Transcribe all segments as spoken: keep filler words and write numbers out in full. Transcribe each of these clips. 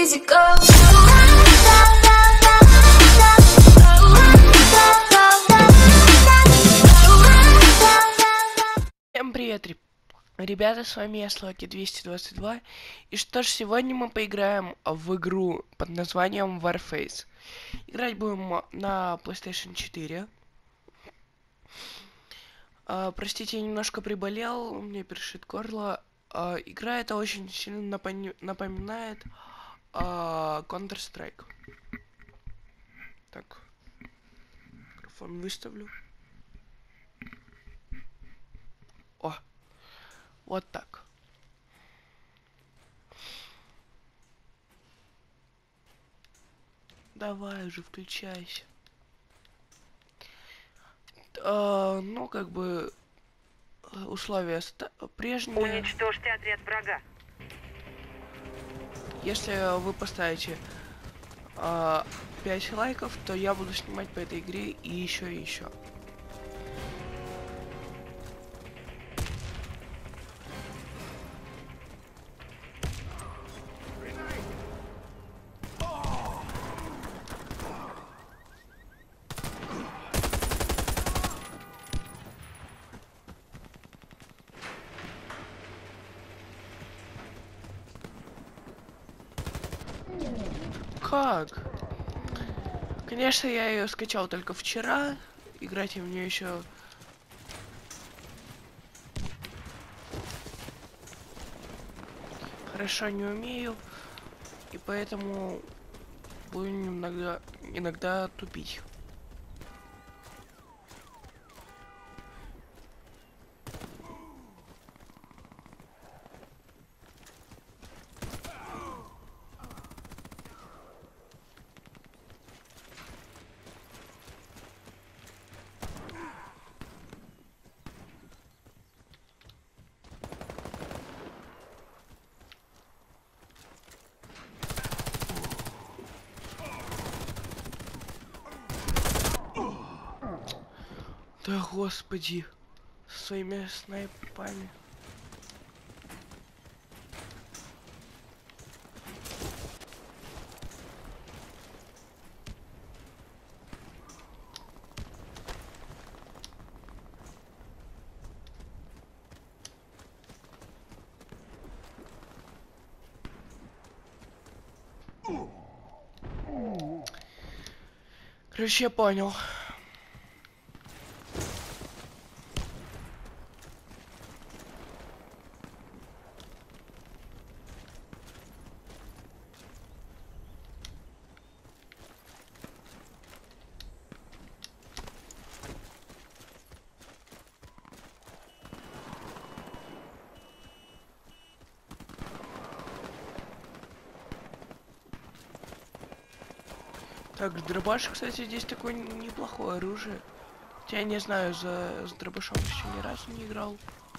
easy go. Всем привет, ребята, с вами я, Слоки двести двадцать два. И что ж, сегодня мы поиграем в игру под названием Warface. Играть будем на плейстейшн четыре. А, простите, я немножко приболел, у меня першит горло. А, игра эта очень сильно напомни напоминает а, Counter-Strike. Так, микрофон выставлю. О, вот так. Давай уже, включайся. А, ну, как бы, условия прежние. Уничтожьте отряд врага. Если вы поставите а, пять лайков, то я буду снимать по этой игре и еще и еще. Как? Конечно, я ее скачал только вчера. Играть я в нее еще хорошо не умею, и поэтому буду иногда, иногда тупить. Да господи, со своими снайпами. Короче, я понял. Так, дробаш, кстати, здесь такое неплохое оружие. Хотя я не знаю, за с дробашом еще ни разу не играл.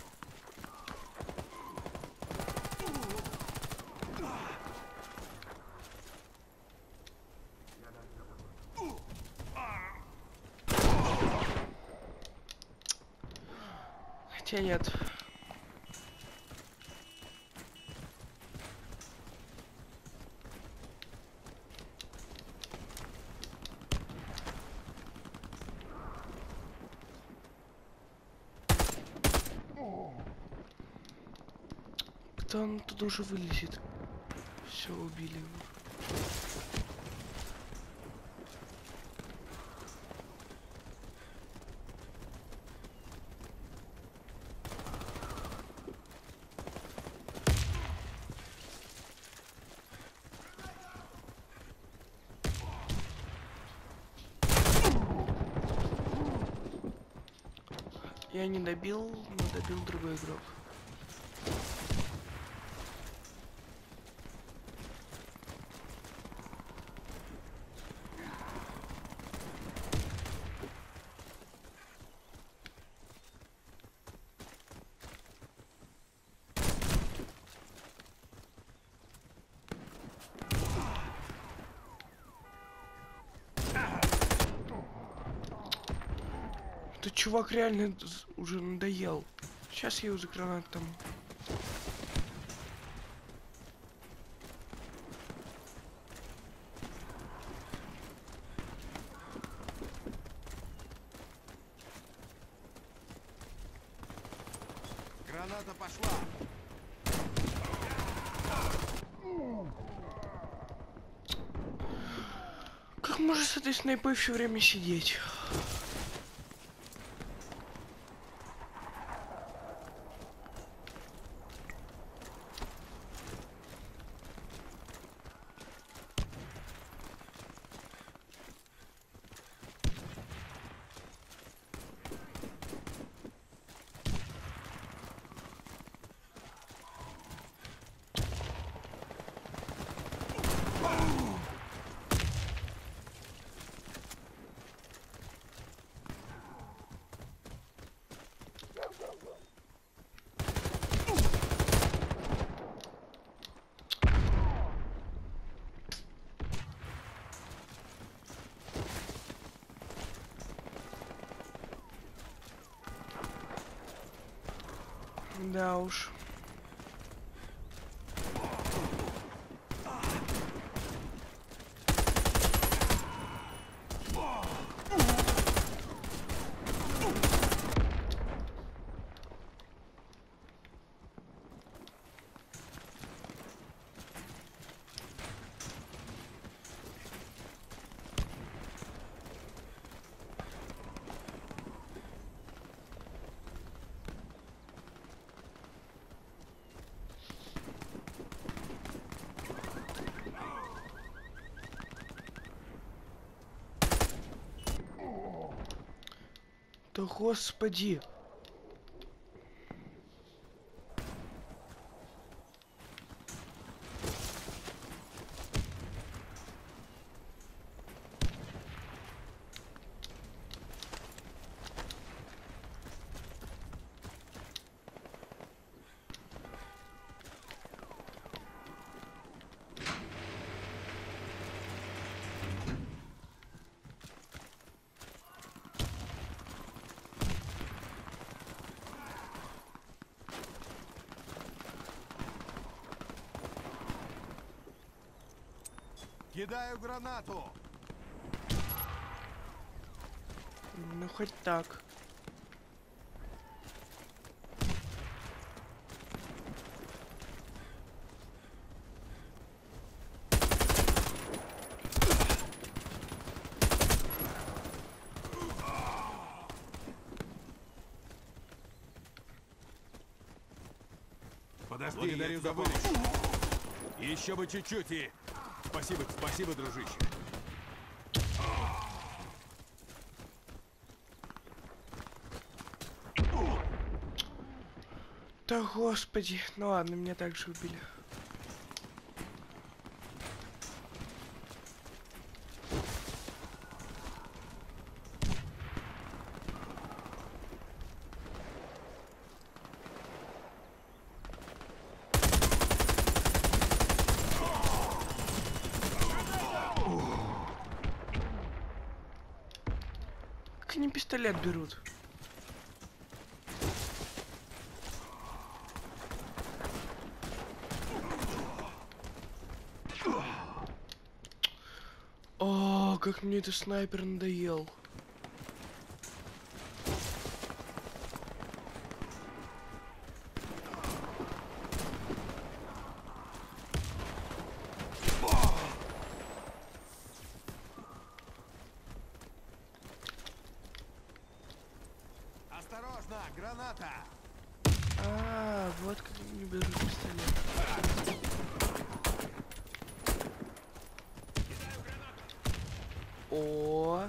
Хотя нет. Кто он туда уже вылезет? Все, убили его. Я не добил, но добил другой игрок. Этот чувак реально уже надоел. Сейчас я его за гранатом. Граната пошла. Как можно с этой снайпой все время сидеть? Да уж. Да господи. Кидаю гранату. Ну хоть так. Подожди, Благодарю я за тебя помощь. вылечу. Еще бы чуть-чуть и... Спасибо, спасибо, дружище. Да господи. Ну ладно, меня также убили. Как они пистолет берут? О, как мне этот снайпер надоел. Осторожно, граната. А, вот как они берут пистолет. О.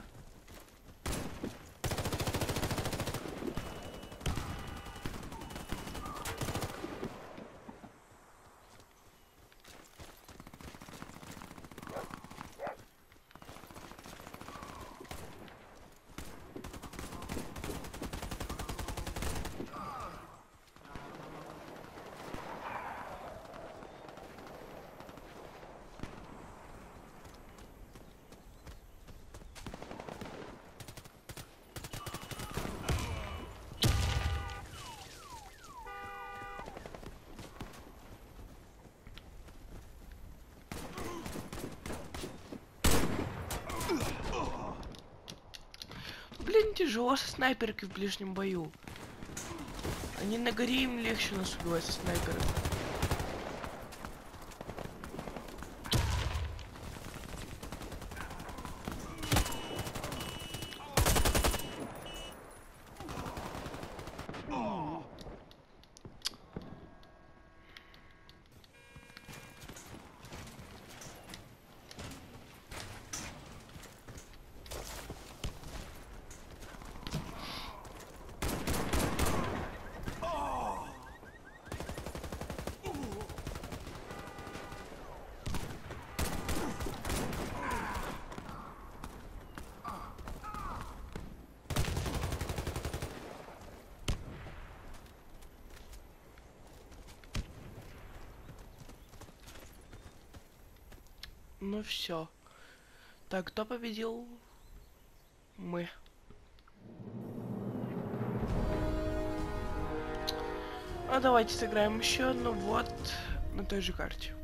Блин, тяжело со снайперкой в ближнем бою. Они на горе, им легче нас убивать со снайпера. Ну все. Так, кто победил? Мы. А давайте сыграем еще одну вот на той же карте.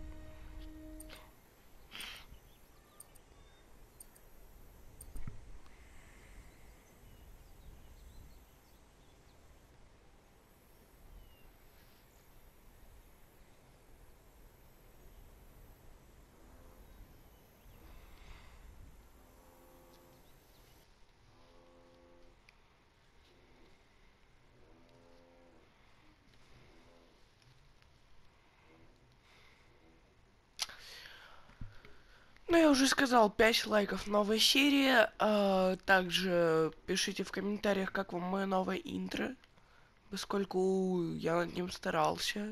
Ну, я уже сказал, пять лайков, новая серия. А, также пишите в комментариях, как вам мое новое интро, поскольку я над ним старался.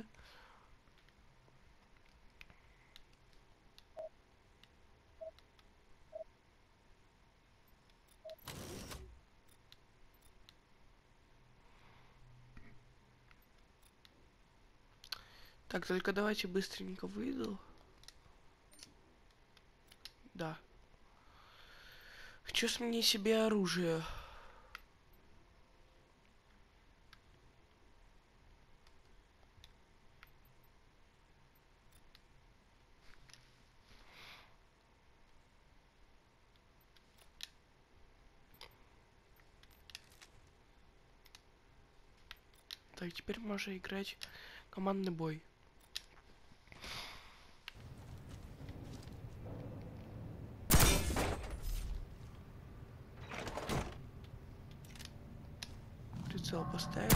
Так, только давайте быстренько выйду. Да. Хочу сменить себе оружие. Так, теперь можно играть командный бой. Прицел поставишь.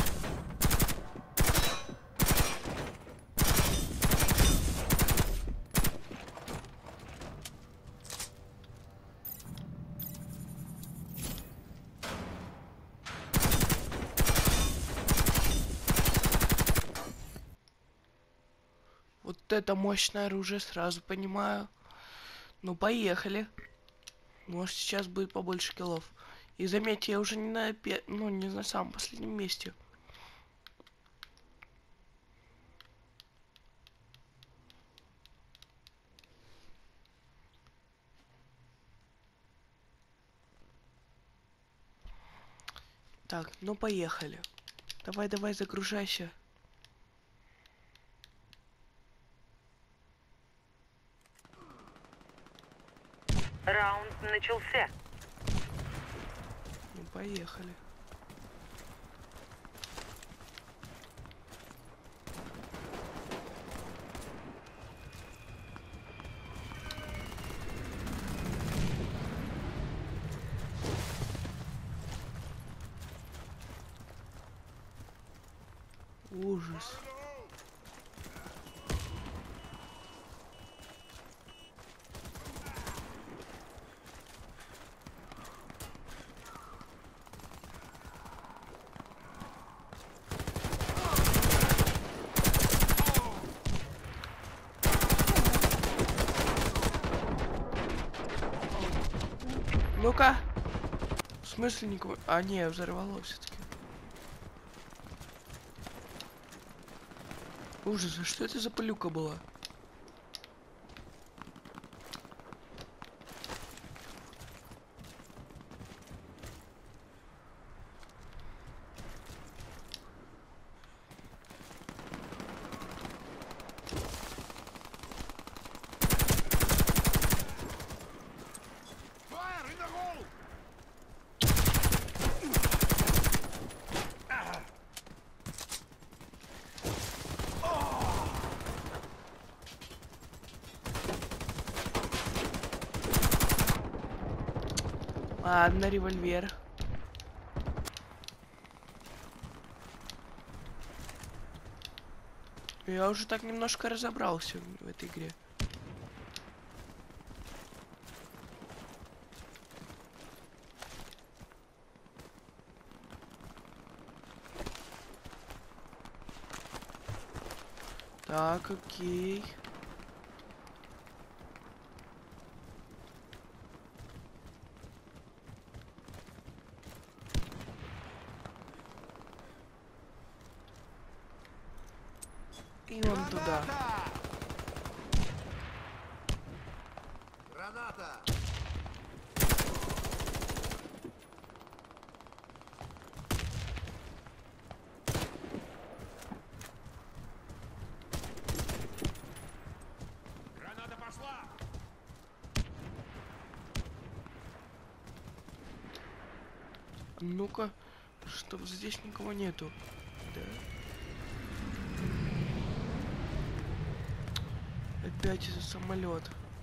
Вот это мощное оружие, сразу понимаю. Ну, поехали. Может, сейчас будет побольше киллов. И заметьте, я уже не на, ну, не на самом последнем месте. Так, ну поехали. Давай, давай, загружайся. Раунд начался. Ну, поехали. Ужас. Ну-ка. В смысле никого? А, не, взорвало все-таки. Ужас, а что это за пылюка была? Fire in the hole! Ладно, револьвер. Я уже так немножко разобрался в этой игре. Так, окей. И вон туда. Граната! Граната пошла! Ну-ка, чтоб здесь никого нету. Да. Опять из-за самолет.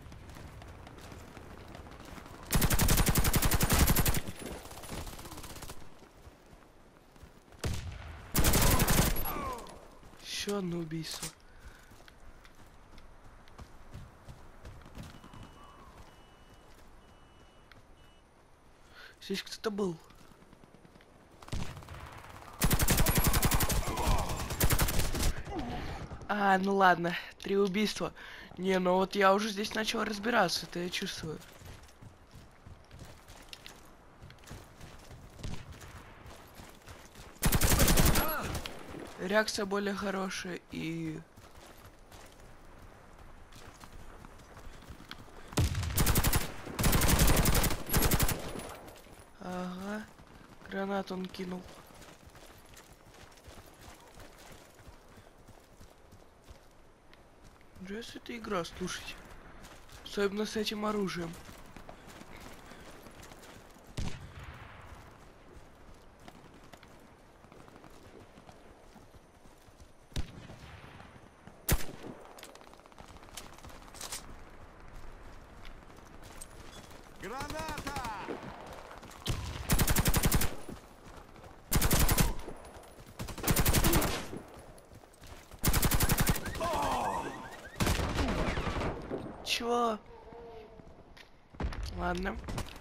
Еще одно убийство. Здесь кто-то был. А, ну ладно, три убийства. Не, ну вот я уже здесь начал разбираться, это я чувствую. Реакция более хорошая и... Ага, гранат он кинул. Ужас, это игра, слушайте. Особенно с этим оружием. Граната! Чего? Ладно.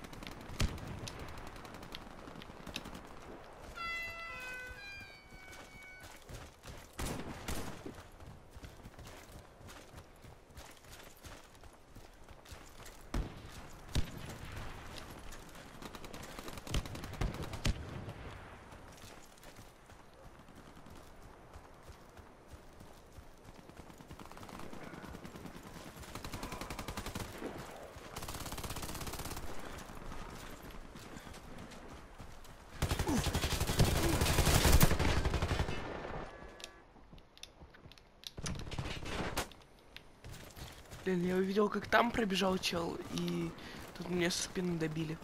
Блин, я увидел, как там пробежал чел, и тут меня со спины добили.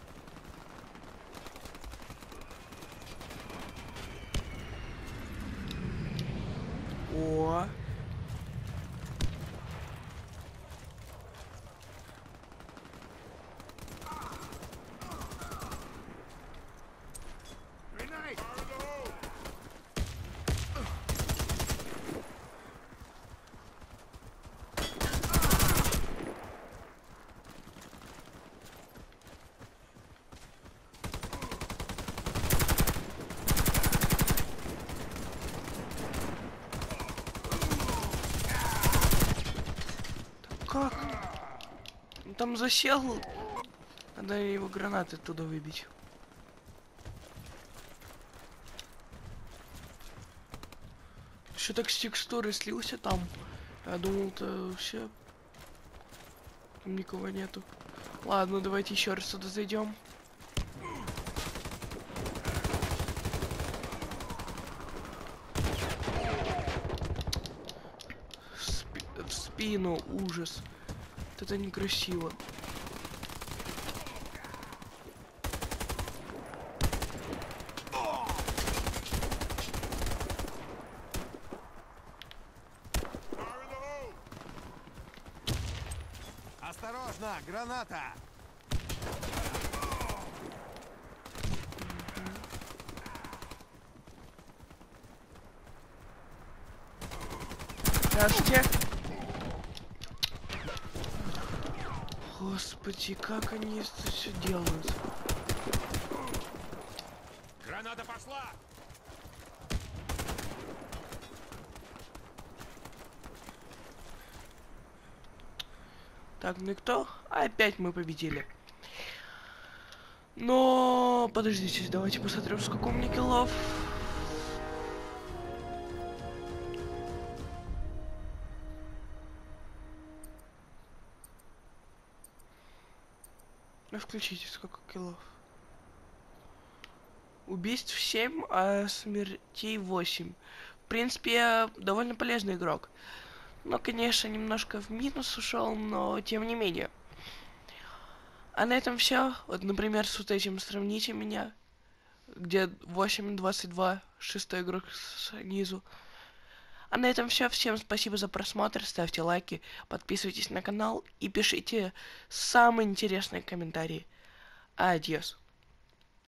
О. Как? Он там засел. Надо его гранаты оттуда выбить. Еще так с текстуры слился там. Я думал-то все. Там никого нету. Ладно, давайте еще раз сюда зайдем. В спину, ужас. Вот это некрасиво. Осторожно, граната! Здравствуйте. Господи, как они это все делают? Граната пошла! Так, ну и кто? Опять мы победили. Но подождите, давайте посмотрим, сколько у меня киллов. Ну включите, сколько киллов. Убийств семь, а смертей восемь. В принципе, я довольно полезный игрок. Но, конечно, немножко в минус ушел, но тем не менее. А на этом все. Вот, например, с вот этим сравните меня. Где восемь двадцать два, шестой игрок снизу. А на этом все. Всем спасибо за просмотр. Ставьте лайки, подписывайтесь на канал и пишите самые интересные комментарии. Адьос.